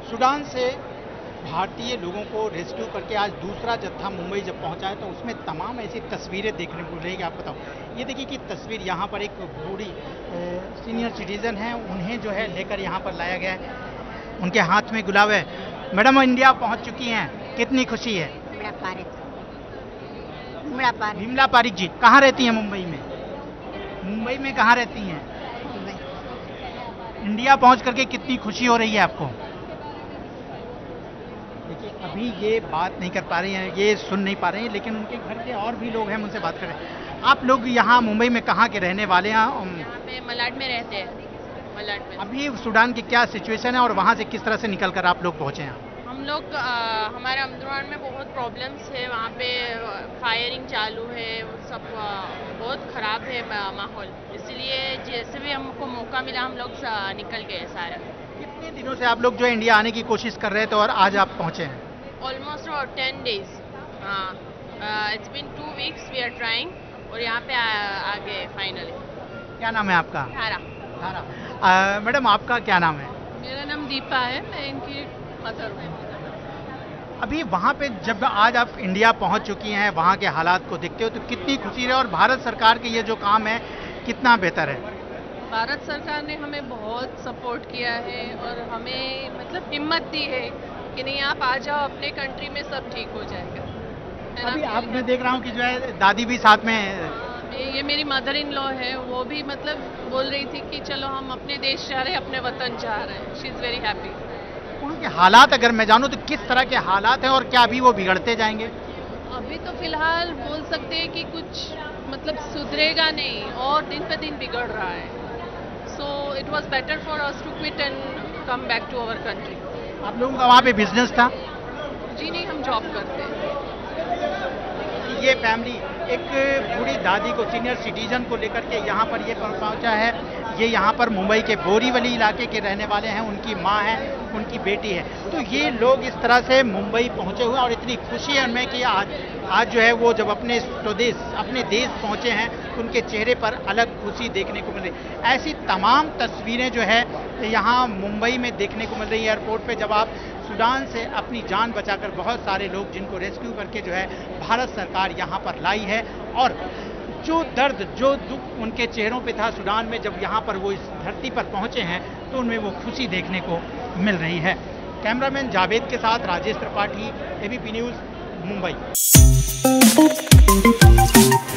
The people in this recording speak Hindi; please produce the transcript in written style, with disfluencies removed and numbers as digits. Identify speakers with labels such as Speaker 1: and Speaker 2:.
Speaker 1: सूडान से भारतीय लोगों को रेस्क्यू करके आज दूसरा जत्था मुंबई जब पहुंचा है तो उसमें तमाम ऐसी तस्वीरें देखने को मिलेगी। आप बताओ, ये देखिए कि तस्वीर यहाँ पर एक बूढ़ी सीनियर सिटीजन है, उन्हें जो है लेकर यहाँ पर लाया गया है। उनके हाथ में गुलाब है। मैडम इंडिया पहुँच चुकी हैं, कितनी खुशी है? विमला पारिक जी कहाँ रहती हैं? मुंबई में। मुंबई में कहाँ रहती हैं? इंडिया पहुँच करके कितनी खुशी हो रही है आपको? देखिए अभी ये बात नहीं कर पा रही हैं, ये सुन नहीं पा रहे हैं, लेकिन उनके घर के और भी लोग हैं, उनसे बात कर रहे हैं। आप लोग यहाँ मुंबई में कहाँ के रहने वाले हैं?
Speaker 2: यहाँ पे मलाड में रहते हैं। मलाड में।
Speaker 1: अभी सूडान की क्या सिचुएशन है और वहाँ से किस तरह से निकल कर आप लोग पहुँचे हैं?
Speaker 2: हम लोग हमारे अमदुरान में बहुत प्रॉब्लम्स है, वहाँ पे फायरिंग चालू है, सब बहुत ख़राब है माहौल, इसलिए जैसे भी हमको मौका मिला हम लोग निकल गए सारे।
Speaker 1: कितने दिनों से आप लोग जो है इंडिया आने की कोशिश कर रहे थे और आज आप पहुँचे हैं?
Speaker 2: Almost 10 days. हाँ, it's been 2 weeks we are trying और यहाँ पे आ गए फाइनली।
Speaker 1: क्या नाम है आपका?
Speaker 2: धारा।
Speaker 1: धारा। मैडम आपका क्या नाम है?
Speaker 2: मेरा नाम दीपा है, मैं इनकी मदर हूँ।
Speaker 1: अभी वहाँ पे जब आज आप इंडिया पहुँच चुकी हैं, वहाँ के हालात को देखते हो तो कितनी खुशी है और भारत सरकार के ये जो काम है कितना बेहतर है?
Speaker 2: भारत सरकार ने हमें बहुत सपोर्ट किया है और हमें मतलब हिम्मत दी है कि नहीं आप आ जाओ, अपने कंट्री में सब ठीक हो जाएगा।
Speaker 1: अभी आप मैं देख रहा हूँ कि जो है दादी भी साथ में है।
Speaker 2: ये मेरी मदर इन लॉ है, वो भी मतलब बोल रही थी कि चलो हम अपने देश जा रहे हैं, अपने वतन जा रहे हैं। She is very happy.
Speaker 1: उनके हालात अगर मैं जानूँ तो किस तरह के हालात हैं और क्या अभी वो बिगड़ते जाएंगे?
Speaker 2: अभी तो फिलहाल बोल सकते हैं कि कुछ मतलब सुधरेगा नहीं और दिन पे दिन बिगड़ रहा है। So it was better for us to quit and come back to our country.
Speaker 1: आप लोगों का वहाँ पे बिजनेस था?
Speaker 2: जी नहीं, हम जॉब करते हैं।
Speaker 1: ये फैमिली एक बूढ़ी दादी को, सीनियर सिटीजन को लेकर के यहाँ पर ये पहुँचा है। ये यहाँ पर मुंबई के बोरीवली इलाके के रहने वाले हैं, उनकी माँ है, उनकी बेटी है। तो ये लोग इस तरह से मुंबई पहुँचे हुए और इतनी खुशी है उनमें कि आज जो है वो जब अपने स्वदेश, अपने देश पहुँचे हैं तो उनके चेहरे पर अलग खुशी देखने को मिल रही। ऐसी तमाम तस्वीरें जो है यहाँ मुंबई में देखने को मिल रही है। एयरपोर्ट पे जब आप सूडान से अपनी जान बचाकर बहुत सारे लोग जिनको रेस्क्यू करके जो है भारत सरकार यहाँ पर लाई है और जो दर्द, जो दुख उनके चेहरों पे था सूडान में जब यहाँ पर वो इस धरती पर पहुँचे हैं तो उनमें वो खुशी देखने को मिल रही है। कैमरामैन जावेद के साथ राजेश त्रिपाठी, एबीपी न्यूज़, मुंबई।